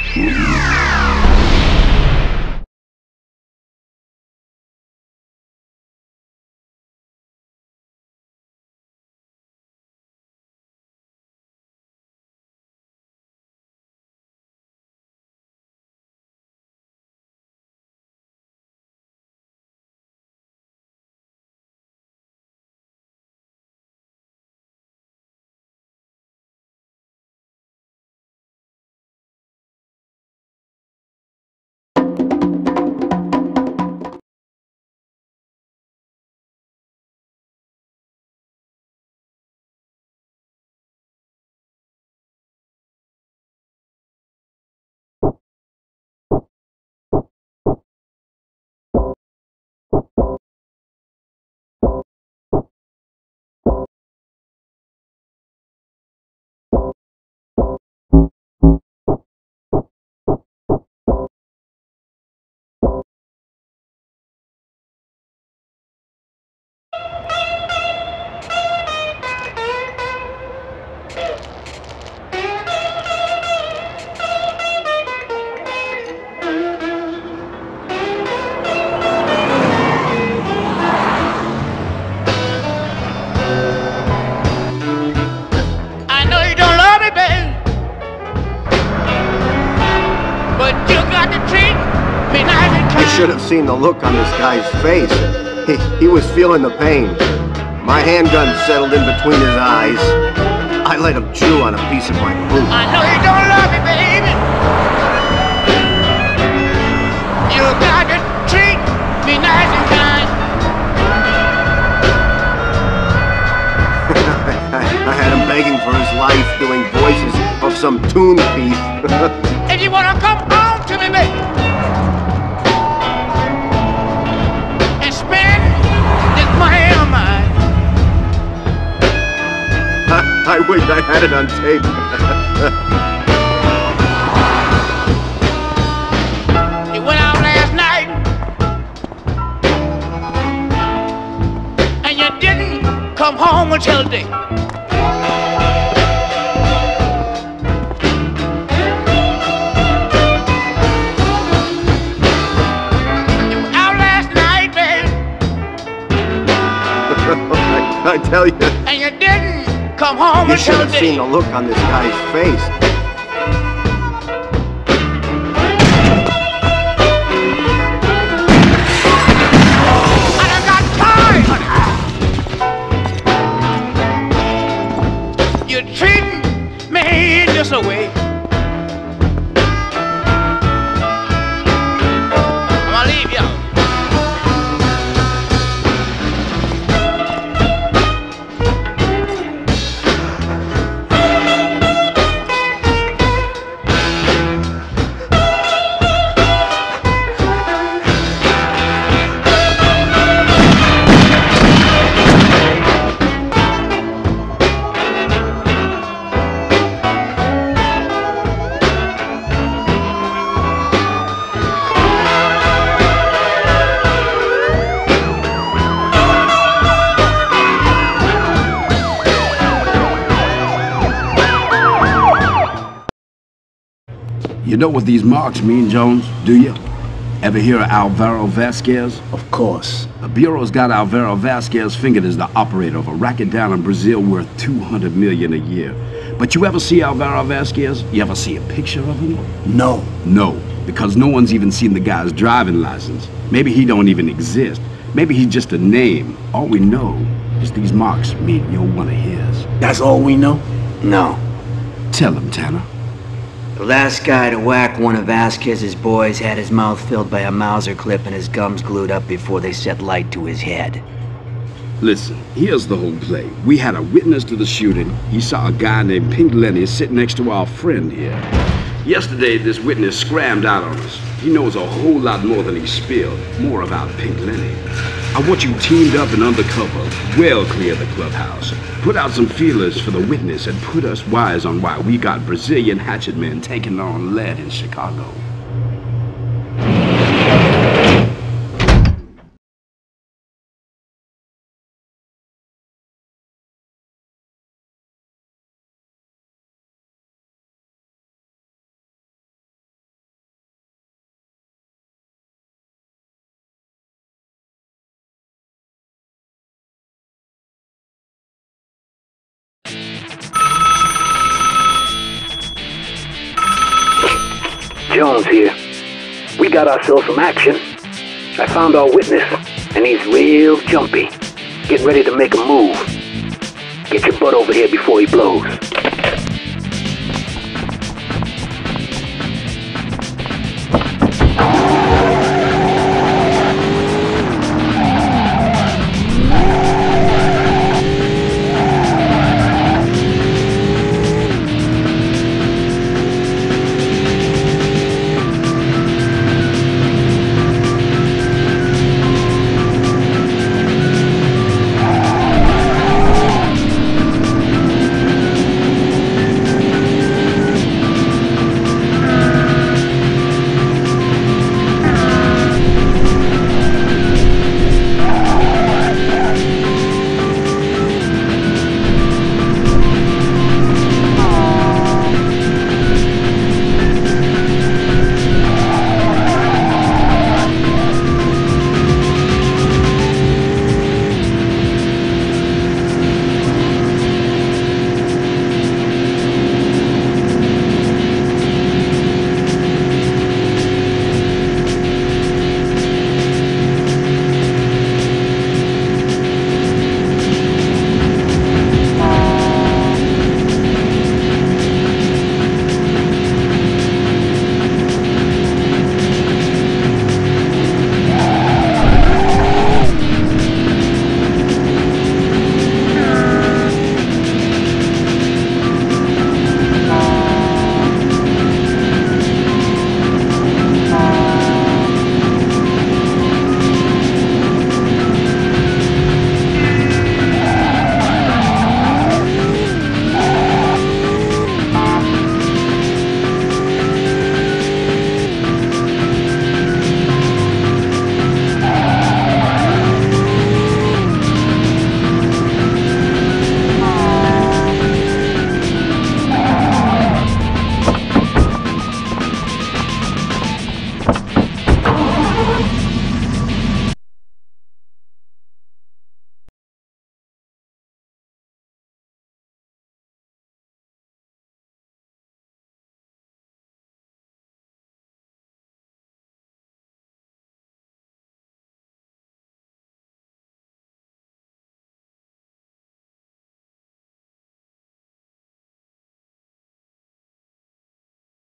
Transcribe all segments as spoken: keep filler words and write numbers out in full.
Should have seen the look on this guy's face. He, he was feeling the pain. My handgun settled in between his eyes. I let him chew on a piece of my fruit. I know you don't love me, baby. You got to treat me nice and kind. I, I had him begging for his life, doing voices of some tune piece. If you wanna come on to me, baby. I wish I had it on tape. You went out last night and you didn't come home until day. You were out last night, baby. I, I tell you. And you didn't come home you until should have day. seen the look on this guy's face. I done got tired. You're treating me this way. I'm gonna leave you. You know what these marks mean, Jones, do you? Ever hear of Alvaro Vasquez? Of course. The Bureau's got Alvaro Vasquez fingered as the operator of a racket down in Brazil worth two hundred million dollars a year. But you ever see Alvaro Vasquez? You ever see a picture of him? No. No, because no one's even seen the guy's driving license. Maybe he don't even exist. Maybe he's just a name. All we know is these marks mean you're one of his. That's all we know? No. Tell him, Tanner. The last guy to whack one of Vasquez's boys had his mouth filled by a Mauser clip and his gums glued up before they set light to his head. Listen, here's the whole play. We had a witness to the shooting. He saw a guy named Pink Lenny sitting next to our friend here. Yesterday, this witness scrammed out on us. He knows a whole lot more than he spilled. More about Pink Lenny. I want you teamed up and undercover, well clear the clubhouse. Put out some feelers for the witness and put us wise on why we got Brazilian hatchet men taking on lead in Chicago. Jones here. We got ourselves some action. I found our witness, and he's real jumpy. Getting ready to make a move. Get your butt over here before he blows.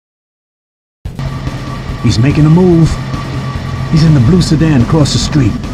He's making a move. He's in the blue sedan across the street.